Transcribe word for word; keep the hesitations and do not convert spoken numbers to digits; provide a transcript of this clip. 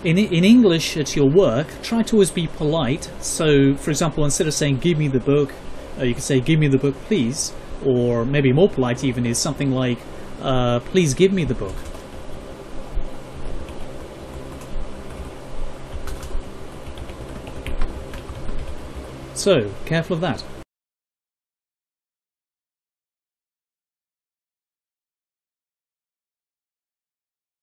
In, in English at your work, try to always be polite. So, for example, instead of saying give me the book, uh, you can say give me the book please, or maybe more polite even is something like uh, please give me the book. So, careful of that.